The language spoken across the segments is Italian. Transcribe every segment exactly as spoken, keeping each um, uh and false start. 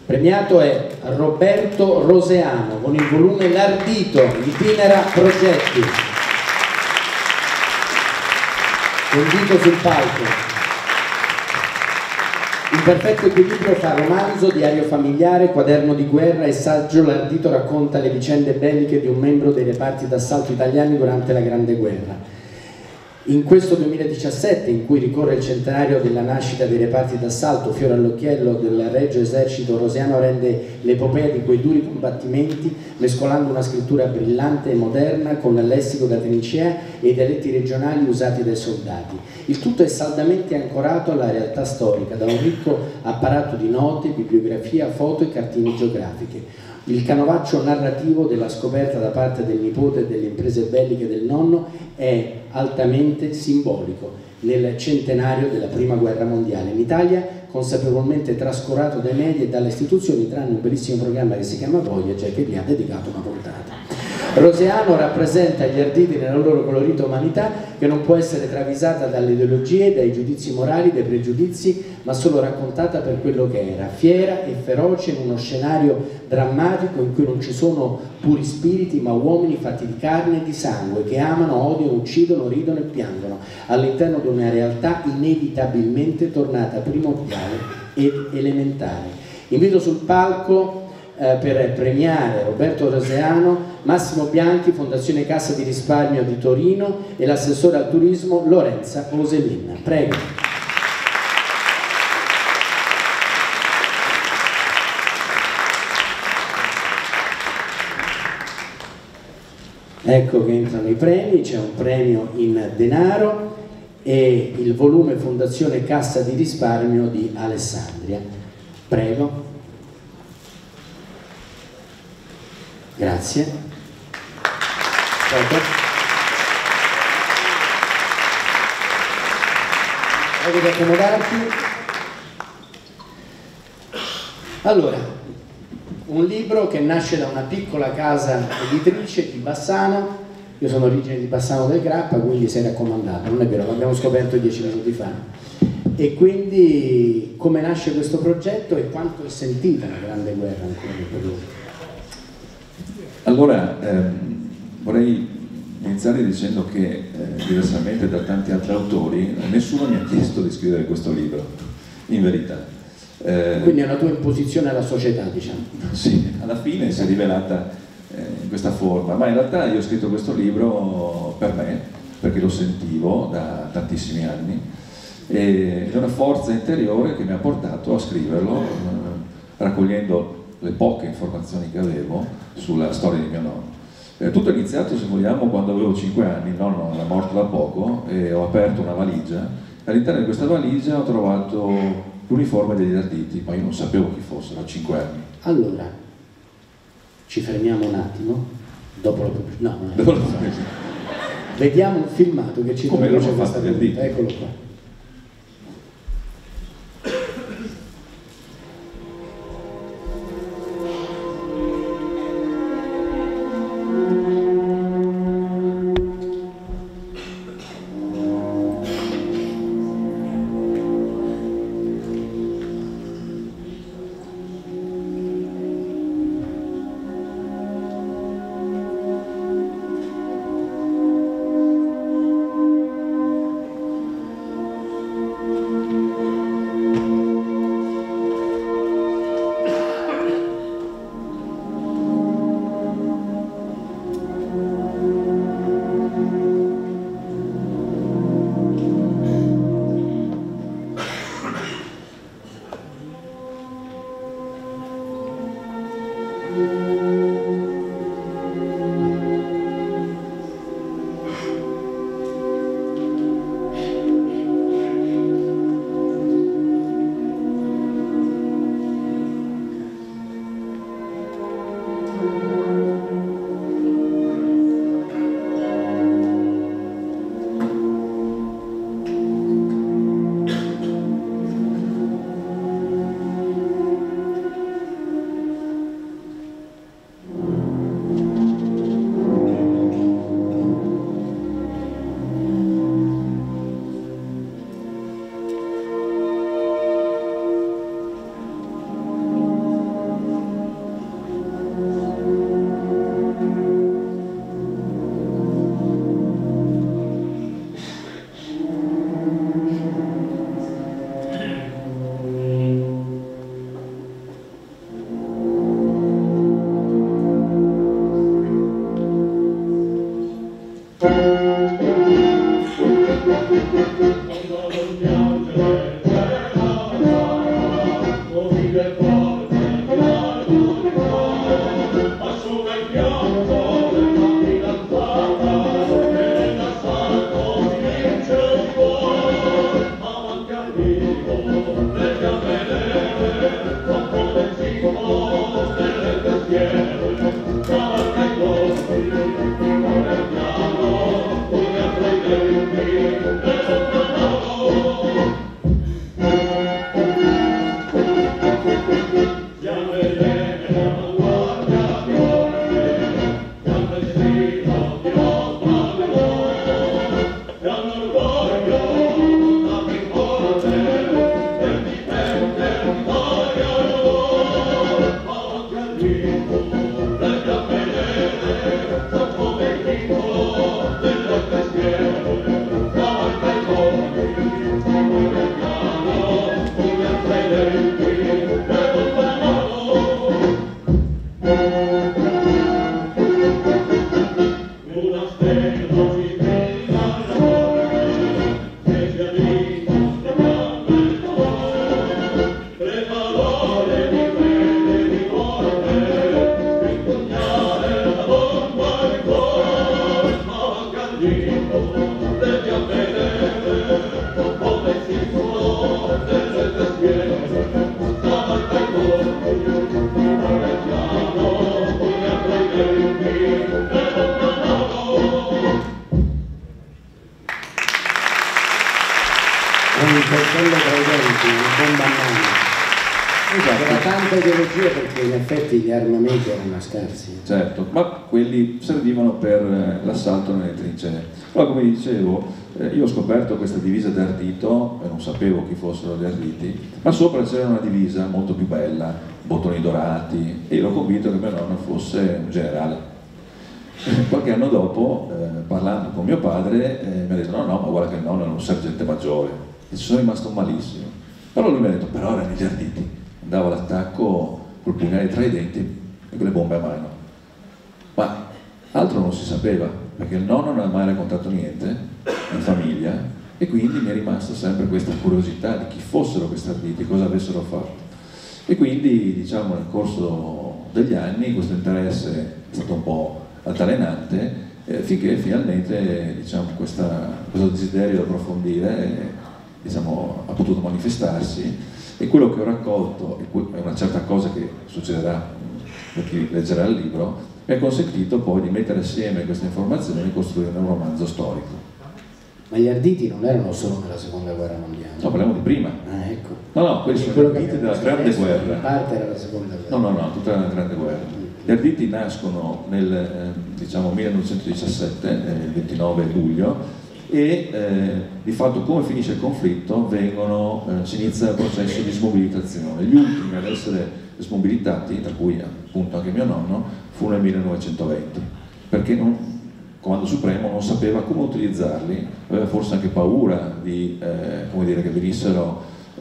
Premiato è Roberto Roseano con il volume L'Ardito, Itinera Progetti. Invito sul palco. In perfetto equilibrio fra romanzo, diario familiare, quaderno di guerra e saggio, L'Ardito racconta le vicende belliche di un membro dei reparti d'assalto italiani durante la Grande Guerra. In questo duemiladiciassette, in cui ricorre il centenario della nascita dei reparti d'assalto, fiore all'occhiello del Regio Esercito, Roseano rende l'epopea di quei duri combattimenti mescolando una scrittura brillante e moderna con il lessico da trincea e i dialetti regionali usati dai soldati. Il tutto è saldamente ancorato alla realtà storica da un ricco apparato di note, bibliografia, foto e cartine geografiche. Il canovaccio narrativo della scoperta da parte del nipote e delle imprese belliche del nonno è altamente simbolico nel centenario della Prima Guerra Mondiale. In Italia, consapevolmente trascurato dai media e dalle istituzioni, tranne un bellissimo programma che si chiama Voyager, che vi ha dedicato una puntata. Roseano rappresenta gli arditi nella loro colorita umanità, che non può essere travisata dalle ideologie, dai giudizi morali, dai pregiudizi, ma solo raccontata per quello che era, fiera e feroce in uno scenario drammatico in cui non ci sono puri spiriti, ma uomini fatti di carne e di sangue, che amano, odiano, uccidono, ridono e piangono, all'interno di una realtà inevitabilmente tornata primordiale ed elementare. Invito sul palco Eh, per premiare Roberto Roseano, Massimo Bianchi, Fondazione Cassa di Risparmio di Torino e l'assessore al turismo Lorenza Oselin. Prego. Ecco che entrano i premi, c'è un premio in denaro e il volume Fondazione Cassa di Risparmio di Alessandria. Prego. Grazie. Prego di accomodarti. Allora, un libro che nasce da una piccola casa editrice di Bassano. Io sono origine di Bassano del Grappa, quindi sei raccomandato, non è vero, l'abbiamo scoperto dieci minuti fa. E quindi come nasce questo progetto e quanto è sentita la Grande Guerra ancora per lui? Allora, ehm, vorrei iniziare dicendo che, eh, diversamente da tanti altri autori, nessuno mi ha chiesto di scrivere questo libro, in verità. Eh, Quindi è una tua imposizione alla società, diciamo. Sì, alla fine si è rivelata eh, in questa forma, ma in realtà io ho scritto questo libro per me, perché lo sentivo da tantissimi anni, e è una forza interiore che mi ha portato a scriverlo, eh, raccogliendo le poche informazioni che avevo sulla storia di mio nonno. Eh, tutto è iniziato, se vogliamo, quando avevo cinque anni. Il nonno era morto da poco e ho aperto una valigia. All'interno di questa valigia ho trovato l'uniforme degli arditi, ma io non sapevo chi fossero a cinque anni. Allora, ci fermiamo un attimo, dopo la pubblicità. No, non è Dopo la pubblicità. Vediamo un filmato che ci Come introduce erano questa fatti gli arditi. Eccolo qua. C'era tanta ideologia perché in effetti gli armamenti erano scarsi. Certo, ma quelli servivano per l'assalto nelle trincee. Allora, come dicevo, eh, io ho scoperto questa divisa d'ardito e non sapevo chi fossero gli arditi, ma sopra c'era una divisa molto più bella, bottoni dorati, e io ero convinto che mio nonno fosse un generale. Qualche anno dopo, eh, parlando con mio padre, eh, mi ha detto no, no, ma guarda che il nonno era un sergente maggiore, e ci sono rimasto malissimo. Però lui mi ha detto, però erano gli arditi, andavo all'attacco col pugnale tra i denti e con le bombe a mano. Ma altro non si sapeva, perché il nonno non ha mai raccontato niente in famiglia, e quindi mi è rimasta sempre questa curiosità di chi fossero questi arditi, cosa avessero fatto. E quindi, diciamo, nel corso degli anni questo interesse è stato un po' altalenante, eh, finché finalmente, diciamo, questa, questo desiderio di approfondire eh, diciamo, ha potuto manifestarsi, e quello che ho raccolto, è una certa cosa che succederà per chi leggerà il libro, mi ha consentito poi di mettere assieme queste informazioni e costruire un romanzo storico. Ma gli arditi non erano solo nella seconda guerra mondiale? No, parliamo di prima. Ah, ecco. No, no, quelli sono gli arditi della grande guerra. In parte era la seconda guerra. No, no, no, tutta la grande guerra. Gli arditi nascono nel eh, diciamo millenovecentodiciassette, eh, il ventinove luglio, e eh, di fatto come finisce il conflitto vengono, eh, si inizia il processo di smobilitazione. Gli ultimi ad essere smobilitati, tra cui appunto anche mio nonno, fu nel millenovecentoventi, perché non, il Comando Supremo non sapeva come utilizzarli, aveva forse anche paura di eh, come dire, che venissero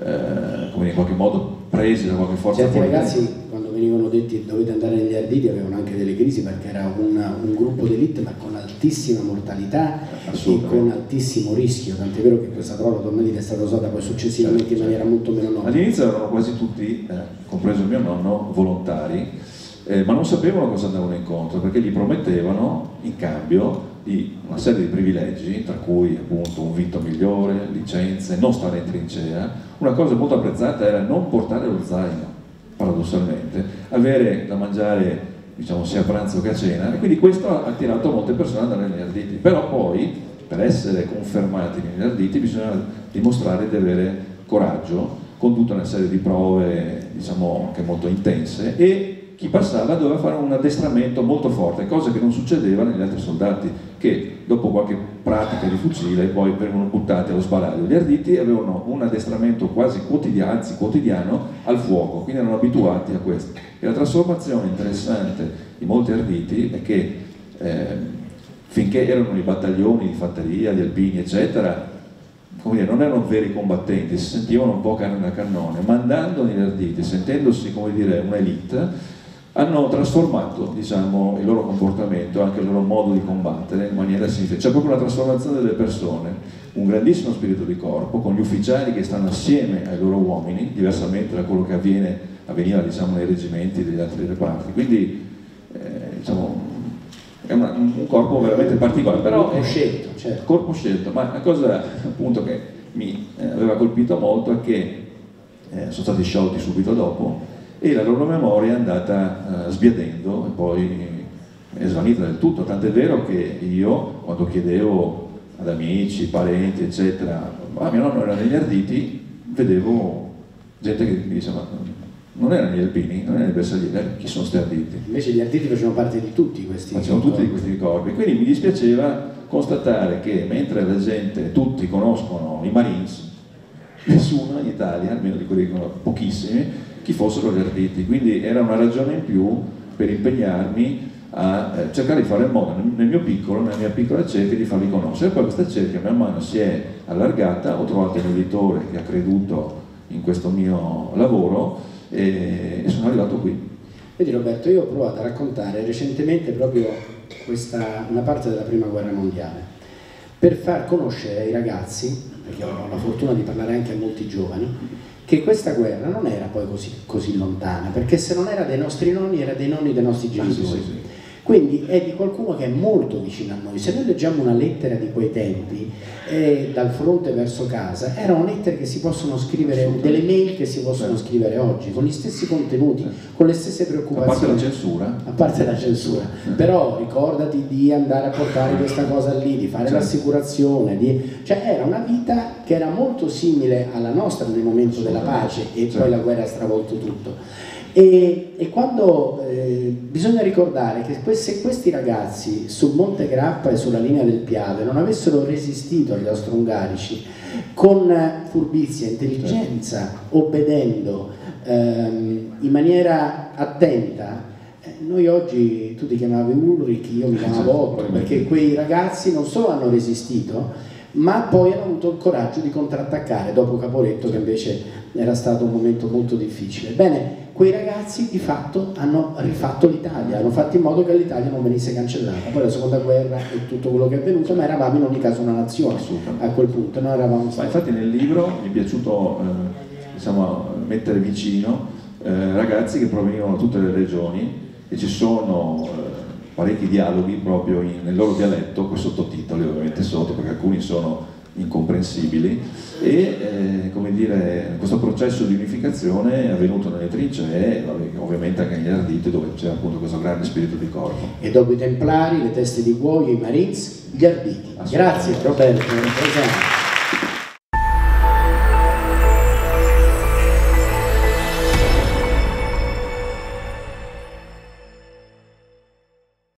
eh, come in qualche modo presi da qualche forza politica. Certi politica. ragazzi, quando venivano detti dovete andare negli arditi, avevano anche delle crisi, perché era una, un gruppo d'élite ma con altissima mortalità e con altissimo rischio, tant'è vero che questa parola tornelite è stata usata poi successivamente certo, in maniera certo. molto meno nota. All'inizio erano quasi tutti, eh, compreso il mio nonno, volontari, eh, ma non sapevano cosa andavano incontro, perché gli promettevano in cambio di una serie di privilegi, tra cui appunto un vitto migliore, licenze, non stare in trincea. Una cosa molto apprezzata era non portare lo zaino, paradossalmente, avere da mangiare, diciamo, sia a pranzo che a cena, e quindi questo ha attirato molte persone ad andare negli arditi. Però poi, per essere confermati negli arditi, bisogna dimostrare di avere coraggio, con tutta una serie di prove, diciamo, anche molto intense, e chi passava doveva fare un addestramento molto forte, cosa che non succedeva negli altri soldati, che dopo qualche pratica di fucile poi venivano buttati allo sbaraglio. Gli arditi avevano un addestramento quasi quotidiano, anzi quotidiano, al fuoco, quindi erano abituati a questo. E la trasformazione interessante di molti arditi è che eh, finché erano i battaglioni di fanteria, di alpini, eccetera, come dire, non erano veri combattenti, si sentivano un po' canne da cannone, ma andando negli arditi, sentendosi, come dire, un'elite, hanno trasformato, diciamo, il loro comportamento, anche il loro modo di combattere in maniera significativa. C'è proprio una trasformazione delle persone, un grandissimo spirito di corpo, con gli ufficiali che stanno assieme ai loro uomini, diversamente da quello che avviene, avveniva, diciamo, nei reggimenti degli altri reparti. Quindi eh, diciamo, è una, un corpo veramente particolare, però corpo è scelto, certo. corpo scelto. Ma la cosa appunto che mi eh, aveva colpito molto è che eh, sono stati sciolti subito dopo e la loro memoria è andata eh, sbiadendo e poi è svanita del tutto, tant'è vero che io, quando chiedevo ad amici, parenti, eccetera, ma mio nonno era negli Arditi, vedevo gente che mi diceva non erano gli alpini, non erano i bersaglieri, chi sono sti Arditi? Invece gli Arditi facevano parte di tutti questi facevano tutti di questi corpi, quindi mi dispiaceva constatare che mentre la gente, tutti conoscono i Marines, nessuno in Italia, almeno di quelli che conosco, pochissimi, chi fossero gli Arditi, quindi era una ragione in più per impegnarmi a eh, cercare di fare in modo nel mio piccolo, nella mia piccola cerchia, di farli conoscere. E poi questa cerchia man mano si è allargata, ho trovato un editore che ha creduto in questo mio lavoro e, e sono arrivato qui. Vedi Roberto, io ho provato a raccontare recentemente proprio questa, una parte della prima guerra mondiale, per far conoscere ai ragazzi, perché ho la fortuna di parlare anche a molti giovani, che questa guerra non era poi così, così lontana, perché se non era dei nostri nonni era dei nonni dei nostri genitori. Ah, sì, sì, sì. Quindi è di qualcuno che è molto vicino a noi. Se noi leggiamo una lettera di quei tempi, eh, dal fronte verso casa, erano lettere che si possono scrivere, delle mail che si possono scrivere oggi, con gli stessi contenuti, con le stesse preoccupazioni. A parte la censura. A parte la censura. Però ricordati di andare a portare questa cosa lì, di fare l'assicurazione, di... cioè era una vita che era molto simile alla nostra nel momento della pace e poi la guerra ha stravolto tutto. E, e quando eh, bisogna ricordare che se questi ragazzi sul Monte Grappa e sulla linea del Piave non avessero resistito agli austro-ungarici con furbizia, intelligenza, obbedendo ehm, in maniera attenta, eh, noi oggi, tu ti chiamavi Ulrich, io mi chiamavo Otto, perché quei ragazzi non solo hanno resistito, ma poi hanno avuto il coraggio di contrattaccare dopo Caporetto, che invece era stato un momento molto difficile. Bene, quei ragazzi di fatto hanno rifatto l'Italia, hanno fatto in modo che l'Italia non venisse cancellata. Poi la seconda guerra e tutto quello che è avvenuto, ma eravamo in ogni caso una nazione a quel punto, noi eravamo stati... Ma infatti nel libro mi è piaciuto eh, diciamo, mettere vicino eh, ragazzi che provenivano da tutte le regioni e ci sono eh, parecchi dialoghi proprio in, nel loro dialetto, con sottotitoli ovviamente sotto, perché alcuni sono incomprensibili, e eh, come dire, questo processo di unificazione è avvenuto nelle trincee, ovviamente anche negli Arditi, dove c'era appunto questo grande spirito di corpo. E dopo i Templari, le teste di cuoio, i Marines, gli Arditi. Grazie Roberto.